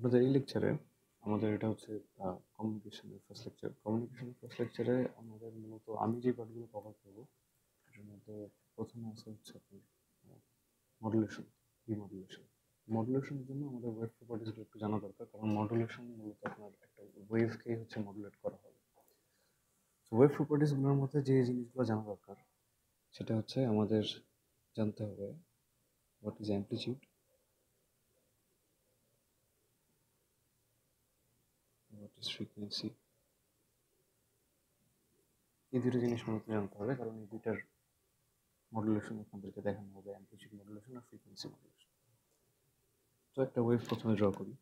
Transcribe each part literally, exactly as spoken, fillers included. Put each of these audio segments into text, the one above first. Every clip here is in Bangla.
আপনাদের এই লেকচারে আমাদের এটা হচ্ছে কমিউনিকেশনের ফার্স্ট লেকচার। কমিউনিকেশনের ফার্স্ট লেকচারে আমাদের মূলত আমি যে পার্টগুলো কভার করবো এটার মধ্যে প্রথমে আছে হচ্ছে আপনার মডুলেশন, ডিমডুলেশন। মডুলেশনের জন্য আমাদের ওয়েভ প্রপার্টিসগুলো একটু জানা দরকার, কারণ মডুলেশন মূলত আপনার একটা ওয়েভকেই হচ্ছে মডুলেট করা হবে। ওয়েভ প্রপার্টিসগুলোর মধ্যে যে জিনিসগুলো জানা দরকার সেটা হচ্ছে আমাদের জানতে হবে what is amplitude, what is frequency. এই দুটো জিনিস মূলত জানতে হবে, কারণ এই দুইটার মডুলেশন আপনাদেরকে দেখানো হবে, অ্যামপ্লিটিউড মডুলেশন আর ফ্রিকোয়েন্সি মডুলেশন। তো একটা ওয়েভ প্রথমে ড্র করি।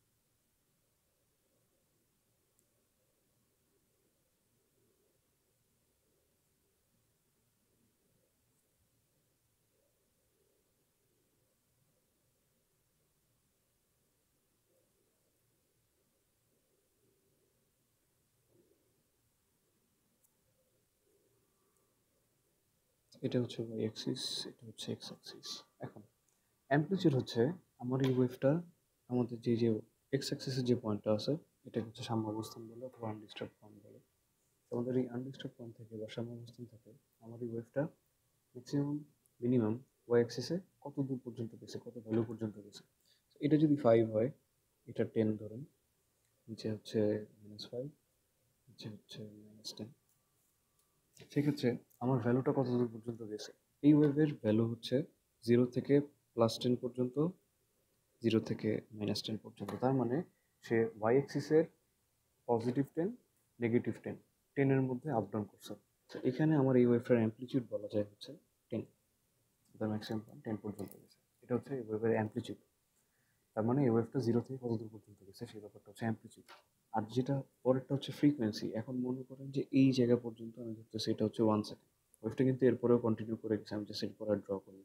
এটা হচ্ছে ওয়াই অ্যাক্সিস, এটা হচ্ছে এক্স অ্যাক্সিস। এখন অ্যামপ্লিটিউড হচ্ছে আমার এই ওয়েভটা, আমাদের যে যে এক্স অ্যাক্সিসের যে পয়েন্টটা আছে এটা হচ্ছে সাম্যাবস্থান বলে অথবা আনডিস্টার্ব পয়েন্ট বলে। আমাদের এই আনডিস্টার্ব পয়েন্ট থেকে বা সাম্যাবস্থান থেকে আমার এই ওয়েভটা ম্যাক্সিমাম মিনিমাম ওয়াই অ্যাক্সিসে কত দূর পর্যন্ত গেছে, কত ভ্যালু পর্যন্ত গেছে। এটা যদি ফাইভ হয়, এটা টেন ধরেন, নিচে হচ্ছে মাইনাস ফাইভ, নিচে হচ্ছে মাইনাস টেন। সেক্ষেত্রে আমার ভ্যালুটা কত দূর পর্যন্ত গেছে? এই ওয়েভের ভ্যালু হচ্ছে জিরো থেকে প্লাস টেন পর্যন্ত, জিরো থেকে মাইনাস টেন পর্যন্ত। তার মানে সে ওয়াই এক্সিসের পজিটিভ টেন, নেগেটিভ টেন, টেনের মধ্যে আপ ডাউন করছে। তো এখানে আমার এই ওয়েভটার অ্যামপ্লিটিউড বলা যায় হচ্ছে টেন, তার ম্যাক্সিমাম পয়েন্ট টেন পর্যন্ত গেছে। এটা হচ্ছে এই ওয়েভের অ্যামপ্লিটিউড। তার মানে এই ওয়েভটা জিরো থেকে কত দূর পর্যন্ত গেছে সেই ব্যাপারটা হচ্ছে অ্যামপ্লিটিউড। আর যেটা পরেরটা হচ্ছে ফ্রিকোয়েন্সি। এখন মনে করেন যে এই জায়গা পর্যন্ত আমি ধরতেছি এটা হচ্ছে ওয়ান সেকেন্ড, ওয়েভটা কিন্তু এরপরেও কন্টিনিউ করে গেছে, আমি জাস্ট এরপর আর ড্র করবো।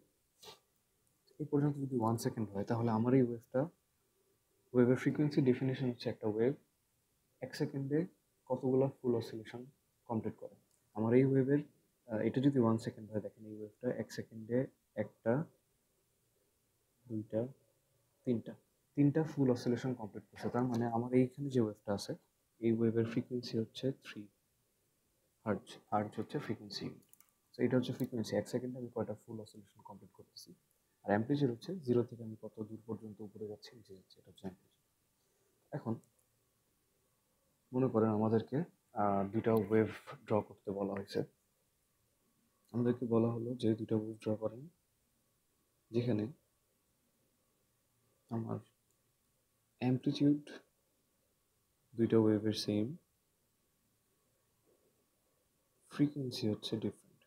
এই পর্যন্ত যদি ওয়ান সেকেন্ড হয় তাহলে আমার এই ওয়েভটা, ওয়েভের ফ্রিকোয়েন্সি ডেফিনেশন হচ্ছে একটা ওয়েভ এক সেকেন্ডে কতগুলো ফুল অসিলেশন কমপ্লিট করে। আমার এই ওয়েভের এটা যদি ওয়ান সেকেন্ড হয়, দেখেন এই ওয়েভটা এক সেকেন্ডে একটা, দুইটা, তিনটা তিনটা ফুল অসিলেশন কমপ্লিট করছে। তার মানে আমার এইখানে যে ওয়েভটা আছে এই ওয়েভের ফ্রিকোয়েন্সি হচ্ছে থ্রি হার্জ। হার্জ হচ্ছে ফ্রিকোয়েন্সি ইউনিট। তো এটা হচ্ছে ফ্রিকোয়েন্সি, এক সেকেন্ডে আমি কয়টা ফুল অসিলেশন কমপ্লিট করতেছি। আর অ্যাম্পলিটিউড হচ্ছে জিরো থেকে আমি কত দূর পর্যন্ত উপরে যাচ্ছি নিচে যাচ্ছি, এটা হচ্ছে অ্যাম্পলিটিউড। এখন মনে করেন আমাদেরকে দুইটা ওয়েভ ড্র করতে বলা হয়েছে। আমাদেরকে বলা হলো যে দুইটা ওয়েভ ড্র করেন যেখানে আমার অ্যাম্পলিটিউড দুইটা ওয়েভের সেম, ফ্রিকোয়েন্সি হচ্ছে ডিফারেন্ট।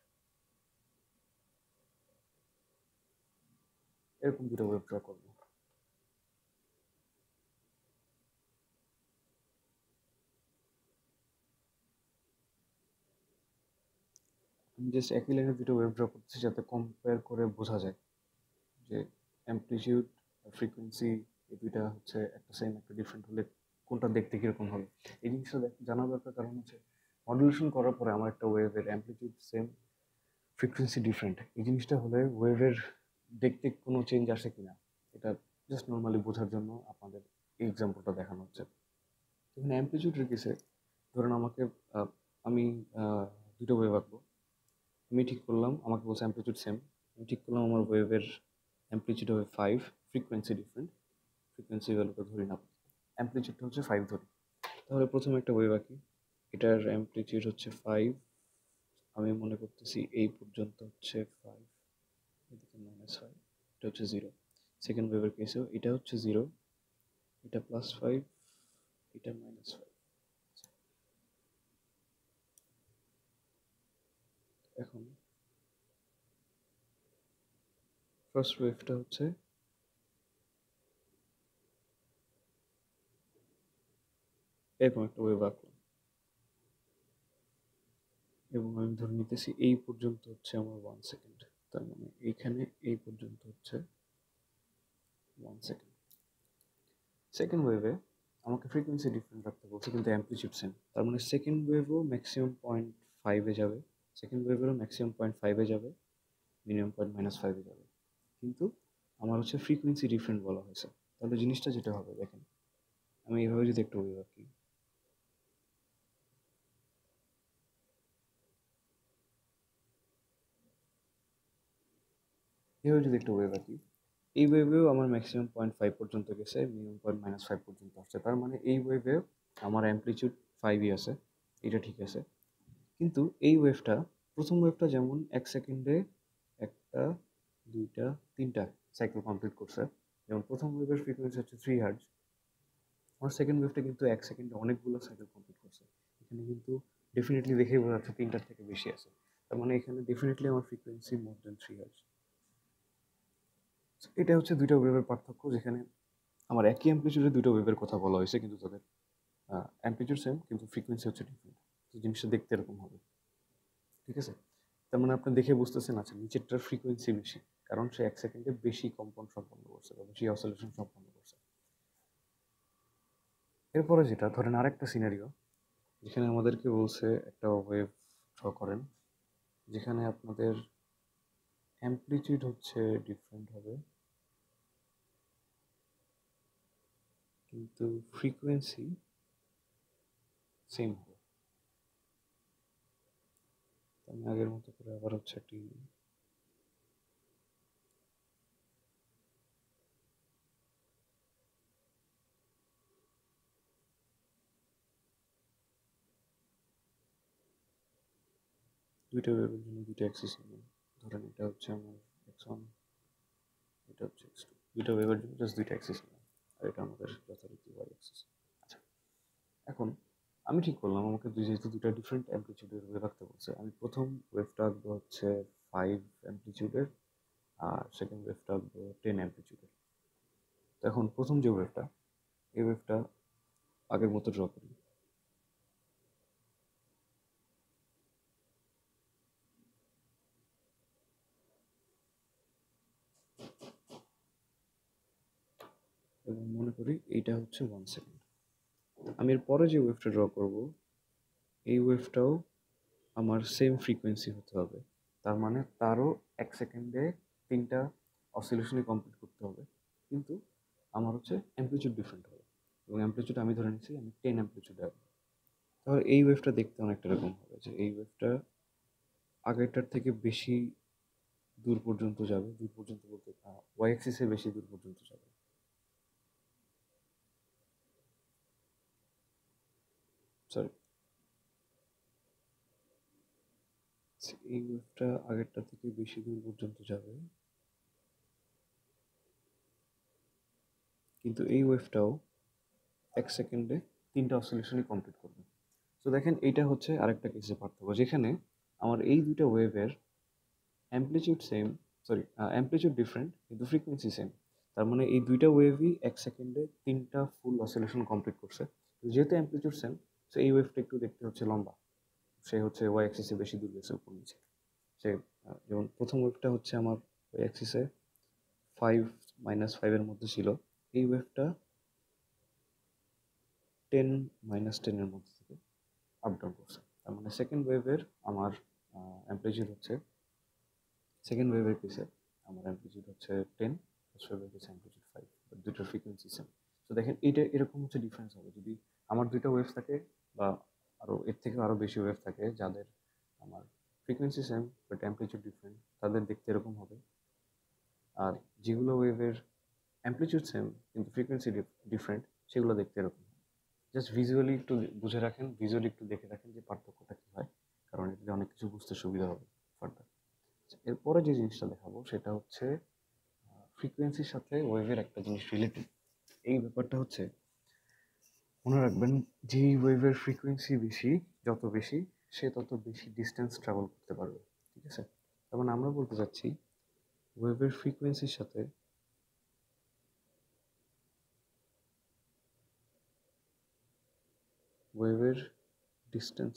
এরকম দুটো ওয়েভ ড্র করবো। আমি জাস্ট একই লাইনে দুটো ওয়েভ ড্র করতেছি যাতে কম্পেয়ার করে বোঝা যায় যে অ্যাম্পলিটিউড আর ফ্রিকোয়েন্সি এই দুইটা হচ্ছে একটা সেম একটা ডিফারেন্ট হলে কোনটা দেখতে কীরকম হবে। এই জিনিসটা জানা দরকার, কারণ হচ্ছে মডুলেশন করার পরে আমার একটা ওয়েভের অ্যাম্পলিটিউড সেম, ফ্রিকোয়েন্সি ডিফারেন্ট, এই জিনিসটা হলে ওয়েভের দেখতে কোনো চেঞ্জ আসে কিনা এটা জাস্ট নর্মালি বোঝার জন্য আপনাদের এই এক্সাম্পলটা দেখানো হচ্ছে। এখানে অ্যাম্পলিটিউড রেখেছে, ধরেন আমাকে আমি দুটো ওয়েভ আঁকবো, আমি ঠিক করলাম, আমাকে বলছে অ্যাম্পলিটিউড সেম, আমি ঠিক করলাম আমার ওয়েভের অ্যাম্পলিটিউড হবে ফাইভ, ফ্রিকোয়েন্সি ডিফারেন্ট, ফ্রিকোয়েন্সি ভ্যালুটা ধরি না, অ্যাম্পলিটিউডটা হচ্ছে ফাইভ ধরি। তাহলে প্রথমে একটা ওয়েভ আঁকি, এটার অ্যাম্পলিটিউড হচ্ছে ফাইভ, আমি মনে করতেছি এই পর্যন্ত হচ্ছে ফাইভ, এদিকে মাইনাস ফাইভ, এটা হচ্ছে জিরো। সেকেন্ড ওয়েভের কেসেও এটা হচ্ছে জিরো, এটা প্লাস ফাইভ, এটা মাইনাস ফাইভ। এখন ফার্স্ট ওয়েভটা হচ্ছে এরকম একটা ওয়েভ আঁকলাম এবং আমি ধরে নিতেছি এই পর্যন্ত হচ্ছে আমার ওয়ান সেকেন্ড, তার মানে এইখানে এই পর্যন্ত হচ্ছে ওয়ান সেকেন্ড। সেকেন্ড ওয়েভে আমাকে ফ্রিকোয়েন্সি ডিফারেন্ট রাখতে বলছে কিন্তু অ্যাম্পলিটিউড সেম, তার মানে সেকেন্ড ওয়েভও ম্যাক্সিমাম পয়েন্ট ফাইভে যাবে, সেকেন্ড ওয়েভেরও ম্যাক্সিমাম পয়েন্ট ফাইভে যাবে, মিনিমাম পয়েন্ট মাইনাস ফাইভে যাবে, কিন্তু আমার হচ্ছে ফ্রিকোয়েন্সি ডিফারেন্ট বলা হয়েছে। তাহলে জিনিসটা যেটা হবে দেখেন, আমি এইভাবে যদি একটু ওয়েভ আঁকি, এইভাবে যদি একটু ওয়েভ আঁকি, এই ওয়েভেও আমার ম্যাক্সিমাম পয়েন্ট ফাইভ পর্যন্ত গেছে, মিনিমাম পয়েন্ট মাইনাস ফাইভ পর্যন্ত আসছে। তার মানে এই ওয়েভে আমার অ্যাম্পলিটিউড ফাইভই আছে, এটা ঠিক আছে। কিন্তু এই ওয়েভটা, প্রথম ওয়েভটা যেমন এক সেকেন্ডে একটা, দুইটা, তিনটা সাইকেল কমপ্লিট করছে, যেমন প্রথম ওয়েভের ফ্রিকোয়েন্সি হচ্ছে থ্রি হার্টজ, আমার সেকেন্ড ওয়েভটা কিন্তু এক সেকেন্ডে অনেকগুলো সাইকেল কমপ্লিট করছে। এখানে কিন্তু ডেফিনেটলি দেখেই বোঝা যাচ্ছে তিনটার থেকে বেশি আছে। তার মানে এখানে ডেফিনেটলি আমার frequency more than three hertz. এটা হচ্ছে দুইটা ওয়েভের পার্থক্য, যেখানে আমার একই অ্যাম্পলিটিউডে দুটো ওয়েভের কথা বলা হয়েছে, কিন্তু তাদের অ্যাম্পলিটিউড সেম কিন্তু ফ্রিকোয়েন্সি হচ্ছে ডিফারেন্ট। তো জিনিসটা দেখতে এরকম হবে, ঠিক আছে? তার মানে আপনি দেখে বুঝতেছেন, আচ্ছা নিচেরটার ফ্রিকোয়েন্সি বেশি, কারণ সে এক সেকেন্ডে বেশি কম্পন সম্পন্ন করছে বা বেশি অসিলেশন সম্পন্ন করছে। এরপরে যেটা ধরেন আরেকটা সিনারিও, যেখানে আমাদেরকে বলছে একটা ওয়েভ ড্র করেন, যেখানে আপনাদের অ্যাম্পলিটিউড হচ্ছে ডিফারেন্ট হবে কিন্তু ফ্রিকোয়েন্সি সেম হবে। আমি আগের মতো করে আবার হচ্ছে একটি দুইটা ওয়েভের জন্য দুইটা অ্যাক্সিস নেবেন। ধরেন এটা হচ্ছে আমার এক্স ওয়ান, এটা হচ্ছে এক্স টু, দুইটা ওয়েভের জন্য জাস্ট দুইটা অ্যাক্সিস নেবেন, আর এটা আমাদের যথারীতি ওয়াই অ্যাক্সিস। আচ্ছা, এখন আমি ঠিক করলাম আমাকে দুই যেহেতু দুইটা ডিফারেন্ট অ্যাম্পলিটিউডের ওয়েভ আঁকতে বলছে, আমি প্রথম ওয়েভটা আঁকবো হচ্ছে ফাইভ অ্যাম্পলিটিউডের, আর সেকেন্ড ওয়েভটা আঁকবো টেন অ্যাম্পলিটিউডের। তো এখন প্রথম যে ওয়েভটা, এই ওয়েভটা আগের মতো ড্র করি। এবং মনে করি এইটা হচ্ছে ওয়ান সেকেন্ড। আমি এর পরে যে ওয়েভটা ড্র করব, এই ওয়েভটাও আমার সেম ফ্রিকোয়েন্সি হতে হবে। তার মানে তারও এক সেকেন্ডে তিনটা অসিলেশনই কমপ্লিট করতে হবে, কিন্তু আমার হচ্ছে অ্যাম্পলিটিউড ডিফারেন্ট হবে। এবং অ্যাম্পলিটিউড আমি ধরে নিচ্ছি আমি টেন অ্যাম্পলিটিউডে আসবো। তাহলে এই ওয়েভটা দেখতে অনেকটা এরকম হবে, যে এই ওয়েভটা আগেরটার থেকে বেশি দূর পর্যন্ত যাবে, দূর পর্যন্ত বলতে ওয়াই অ্যাক্সিসের বেশি দূর পর্যন্ত যাবে। সরি, এই ওয়েভটা আগেরটা থেকে বেশি দূর পর্যন্ত যাবে, কিন্তু এই ওয়েভটাও এক সেকেন্ডে তিনটা অসিলেশনই কমপ্লিট করবে। তো দেখেন এইটা হচ্ছে আরেকটা কেসের পার্থক্য, যেখানে আমার এই দুইটা ওয়েভের amplitude same, sorry amplitude different কিন্তু ফ্রিকোয়েন্সি সেম। তার মানে এই দুইটা ওয়েভই এক সেকেন্ডে তিনটা ফুল অসিলেশন কমপ্লিট করছে। যেহেতু অ্যাম্পলিটিউড সেম, সো এই ওয়েভটা একটু দেখতে হচ্ছে লম্বা, সে হচ্ছে ওয়াই অ্যাক্সিসে বেশি দূর গেছে উপর নিচে। সে যেমন প্রথম ওয়েভটা হচ্ছে আমার ওয়াই অ্যাক্সিসে ফাইভ মাইনাস ফাইভের মধ্যে ছিল, এই ওয়েভটা টেন মাইনাস টেনের মধ্যে থেকে আপ ডাউন করছে। তার মানে সেকেন্ড ওয়েভের আমার অ্যাম্পলিটিউড হচ্ছে, সেকেন্ড ওয়েভের কেসে আমার অ্যাম্পলিটিউড হচ্ছে টেন, ফার্স্ট ওয়েভের কেসে অ্যাম্পলিটিউড ফাইভ, দুটোর ফ্রিকোয়েন্সি সেম। তো দেখেন এইটা এরকম হচ্ছে ডিফারেন্স হবে যদি আমার দুইটা ওয়েভ থাকে, বা আরও এর থেকে আরও বেশি ওয়েভ থাকে যাদের আমার frequency same but amplitude different, তাদের দেখতে এরকম হবে। আর যেগুলো ওয়েভের অ্যাম্পলিটিউড সেম কিন্তু ফ্রিকোয়েন্সি ডিফারেন্ট, সেগুলো দেখতে এরকম। জাস্ট ভিজুয়ালি একটু বুঝে রাখেন, ভিজুয়ালি একটু দেখে রাখেন যে পার্থক্যটা কী হয়, কারণ এতে অনেক কিছু বুঝতে সুবিধা হবে ফার্দার। এরপরে যে জিনিসটা দেখাবো সেটা হচ্ছে ফ্রিকোয়েন্সির সাথে ওয়েভের একটা জিনিস রিলেটেড। এই ব্যাপারটা হচ্ছে মনে রাখবেন, যেই ওয়েভের ফ্রিকোয়েন্সি বেশি, যত বেশি সে তত বেশি ডিস্টেন্স ট্রাভেল করতে পারবে, ঠিক আছে? তার মানে আমরা বলতে চাচ্ছি ওয়েভের ফ্রিকোয়েন্সির সাথে ওয়েভের ডিস্টেন্স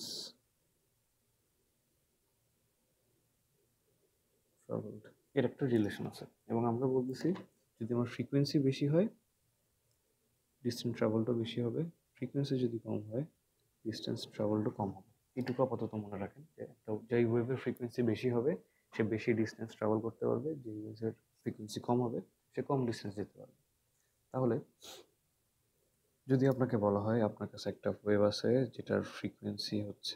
ট্রাভেলড এর একটা রিলেশন আছে, এবং আমরা বলতেছি যদি আমার ফ্রিকোয়েন্সি বেশি হয় ডিস্টেন্স ট্রাভেলটাও বেশি হবে, ফ্রিকোয়েন্সি যদি কম হয় ডিস্টেন্স ট্রাভেলটা কম হবে। এইটুকু আপাতত মনে রাখেন যে একটা যেই ওয়েভের ফ্রিকোয়েন্সি বেশি হবে সে বেশি ডিস্টেন্স ট্রাভেল করতে পারবে, যেই ওয়েভের ফ্রিকোয়েন্সি কম হবে সে কম ডিস্টেন্স যেতে পারবে। তাহলে যদি আপনাকে বলা হয় আপনার কাছে একটা ওয়েভ আছে যেটার ফ্রিকোয়েন্সি হচ্ছে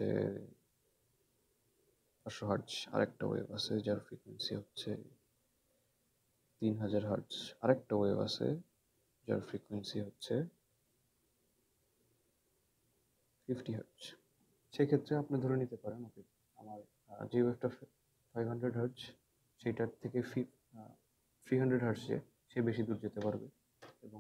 পাঁচশো হার্টজ, আরেকটা ওয়েভ আছে যার ফ্রিকোয়েন্সি হচ্ছে তিন হাজার হার্টজ, আরেকটা ওয়েভ আছে যার ফ্রিকোয়েন্সি হচ্ছে ফিফটি হার্টজ। সেক্ষেত্রে আপনি ধরে নিতে পারেন ওকে আমার আহ, যে ওয়েভটা ফাইভ হান্ড্রেড হার্টজ সেটার থেকে ফি থ্রি হান্ড্রেড হার্টজে সে বেশি দূর যেতে পারবে, এবং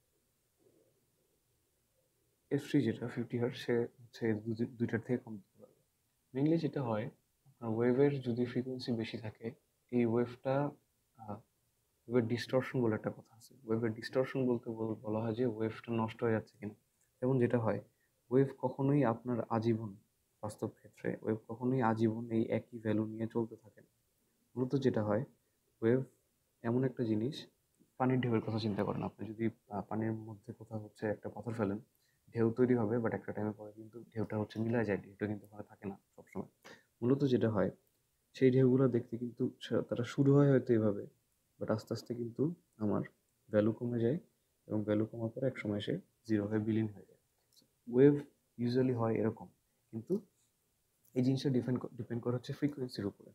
এস থ্রি যেটা ফিফটি হার্টজ সে হচ্ছে দু- দুইটার থেকে কম দিতে পারবে। মেনলি যেটা হয় আপনার ওয়েভের যদি ফ্রিকোয়েন্সি বেশি থাকে এই ওয়েভটা ওয়েভের ডিস্টরশন বলে একটা কথা আছে। ওয়েভের ডিস্টরশন বলতে বল- বলা হয় যে ওয়েভটা নষ্ট হয়ে যাচ্ছে কিনা। যেমন যেটা হয় ওয়েভ কখনোই আপনার আজীবন, বাস্তব ক্ষেত্রে ওয়েভ কখনোই আজীবন এই একই ভ্যালু নিয়ে চলতে থাকে না। মূলত যেটা হয় ওয়েভ এমন একটা জিনিস, পানির ঢেউয়ের কথা চিন্তা করেন। আপনি যদি আহ, পানির মধ্যে কোথাও হচ্ছে একটা পাথর ফেলেন, ঢেউ তৈরি হবে, বাট একটা টাইমে পরে কিন্তু ঢেউটা হচ্ছে মিলায় যায়, ঢেউটা কিন্তু ওখানে থাকে না সবসময়। মূলত যেটা হয় সেই ঢেউগুলো দেখতে কিন্তু সে- তারা শুরু হয় হয়তো এভাবে, বাট আস্তে আস্তে কিন্তু আমার ভ্যালু কমে যায়, এবং ভ্যালু কমার পরে এক সময় সে জিরো হয়ে বিলীন হয়ে যায়। ওয়েভ ইউজুয়ালি হয় এরকম, কিন্তু এই জিনিসটা ডিপেন্ড ডিপেন্ড করে হচ্ছে ফ্রিকোয়েন্সির উপরে।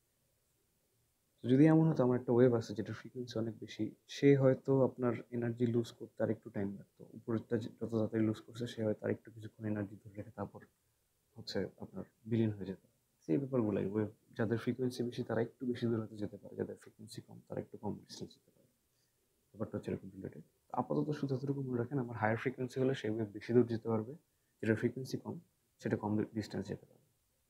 তো যদি এমন হতো আমার একটা ওয়েভ আছে যেটার ফ্রিকোয়েন্সি অনেক বেশি, সে হয়তো আপনার এনার্জি লুজ করতে আর একটু টাইম লাগতো, উপরেরটা যে- যত তাড়াতাড়ি লুজ করছে সে হয়তো আর একটু কিছুক্ষণ এনার্জি ধরে রেখে তারপর হচ্ছে আপনার বিলীন হয়ে যেত। সেই ব্যাপারগুলাই ওয়েভ, যাদের ফ্রিকোয়েন্সি বেশি তারা একটু বেশি দূর হতে যেতে পারে, যাদের ফ্রিকোয়েন্সি কম তারা একটু কম ডিস্টেন্স যেতে পারে। ব্যাপারটা হচ্ছে এরকম রিলেটেড। আপাতত শুধু এতটুকু মনে রাখেন আমার হায়ার ফ্রিকোয়েন্সি হলে সে ওয়েভ বেশি দূর যেতে পারবে, যেটার ফ্রিকোয়েন্সি কম সেটা কম ডিস্টেন্স যেতে পারবে।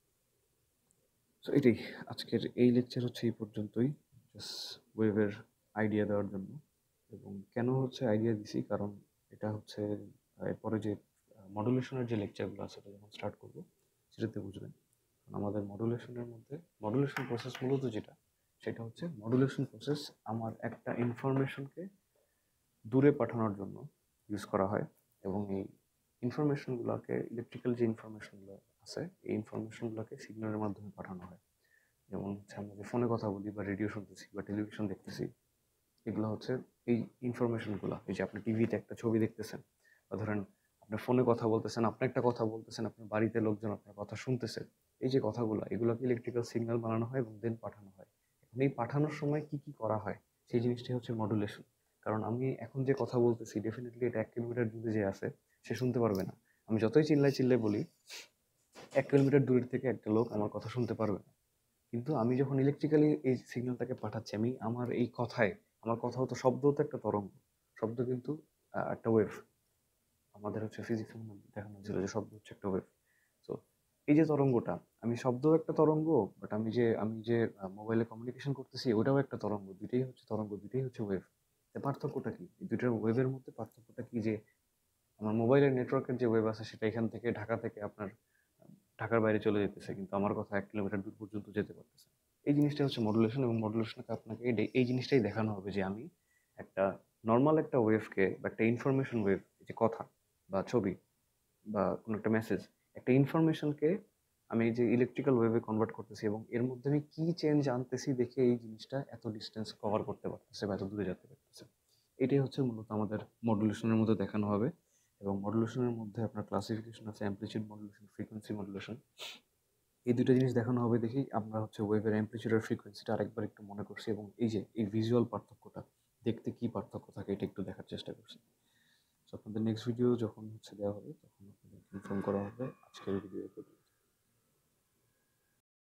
সো এটাই, আজকের এই লেকচার হচ্ছে এই পর্যন্তই, জাস্ট ওয়েভের আইডিয়া দেওয়ার জন্য। এবং কেন হচ্ছে আইডিয়া দিছি, কারণ এটা হচ্ছে আহ, এরপরে যে মডুলেশনের যে লেকচারগুলো আছে ওটা যখন স্টার্ট করবো সেটাতে বুঝবেন। কারণ আমাদের মডুলেশনের মধ্যে মডুলেশন প্রসেস মূলত যেটা, সেটা হচ্ছে মডুলেশন প্রসেস আমার একটা ইনফরমেশনকে দূরে পাঠানোর জন্য ইউজ করা হয়, এবং এই ইনফরমেশনগুলোকে, ইলেকট্রিক্যাল যে ইনফরমেশনগুলো আছে এই ইনফরমেশনগুলোকে সিগন্যালের মাধ্যমে পাঠানো হয়। যেমন হচ্ছে আমরা যে ফোনে কথা বলি বা রেডিও শুনতেছি বা টেলিভিশন দেখতেছি, এগুলো হচ্ছে এই ইনফরমেশনগুলো। এই যে আপনি টিভিতে একটা ছবি দেখতেছেন, বা ধরেন আপনি ফোনে কথা বলতেছেন, আপনি একটা কথা বলতেছেন, আপনার বাড়িতে লোকজন আপনার কথা শুনতেছে, এই যে কথাগুলো এগুলোকে ইলেকট্রিক্যাল সিগন্যাল বানানো হয় এবং দেন পাঠানো হয়। এখন এই পাঠানোর সময় কি কি করা হয় সেই জিনিসটাই হচ্ছে মডুলেশন। কারণ আমি এখন যে কথা বলতেছি ডেফিনেটলি এটা এক কিলোমিটার দূরে যে আছে সে শুনতে পারবে না। আমি যতই চিল্লাই চিল্লাই বলি এক কিলোমিটার দূরের থেকে একটা লোক আমার কথা শুনতে পারবে না। কিন্তু আমি যখন ইলেকট্রিক্যালি এই সিগন্যালটাকে পাঠাচ্ছি, আমি আমার এই কথায়, আমার কথা হতো শব্দ, তো একটা তরঙ্গ, শব্দ কিন্তু আহ, একটা ওয়েভ। আমাদের হচ্ছে ফিজিক্সের মধ্যে দেখানো ছিল যে শব্দ হচ্ছে একটা ওয়েভ। তো এই যে তরঙ্গটা, আমি শব্দ একটা তরঙ্গ, বাট আমি যে আমি যে মোবাইলে কমিউনিকেশন করতেছি ওটাও একটা তরঙ্গ, দুইটাই হচ্ছে তরঙ্গ, দুইটাই হচ্ছে ওয়েভ। পার্থক্যটা কি এই দুইটার ওয়েভের মধ্যে? পার্থক্যটা কি যে আমার মোবাইলের নেটওয়ার্কের যে ওয়েভ আছে সেটা এখান থেকে, ঢাকা থেকে আপনার আহ, ঢাকার বাইরে চলে যেতেছে, কিন্তু আমার কথা এক কিলোমিটার দূর পর্যন্ত যেতে পারতেছে। এই জিনিসটা হচ্ছে মডুলেশন, এবং মডুলেশনকে আপনাকে এই এই জিনিসটাই দেখানো হবে যে আমি একটা নর্মাল একটা ওয়েভকে বা একটা ইনফরমেশন ওয়েভ, যে কথা বা ছবি বা কোনো একটা মেসেজ, একটা ইনফরমেশনকে আমি এই যে ইলেকট্রিক্যাল ওয়েভে কনভার্ট করতেছি, এবং এর মধ্যে আমি কি চেঞ্জ আনতেছি দেখে এই জিনিসটা এত ডিস্টেন্স কভার করতে পারতেছে বা এত দূরে যেতে পারতেছে। এটাই হচ্ছে মূলত আমাদের মডুলেশনের মধ্যে দেখানো হবে। এবং মডুলেশনের মধ্যে আপনার ক্লাসিফিকেশন আছে, অ্যামপ্লিচিউড মডুলেশন, ফ্রিকোয়েন্সি মডুলেশন। এই দুটো জিনিস দেখানো হবে দেখেই আমরা হচ্ছে ওয়েভের অ্যামপ্লিচিউড আর ফ্রিকোয়েন্সিটা আরেকবার একটু মনে করছি, এবং এই যে এই ভিজুয়াল পার্থক্যটা, দেখতে কি পার্থক্য থাকে এটা একটু দেখার চেষ্টা করছি। তো আপনাদের নেক্সট ভিডিও যখন হচ্ছে দেওয়া হবে তখন আপনাদের ইনফর্ম করা হবে। আজকের ভিডিও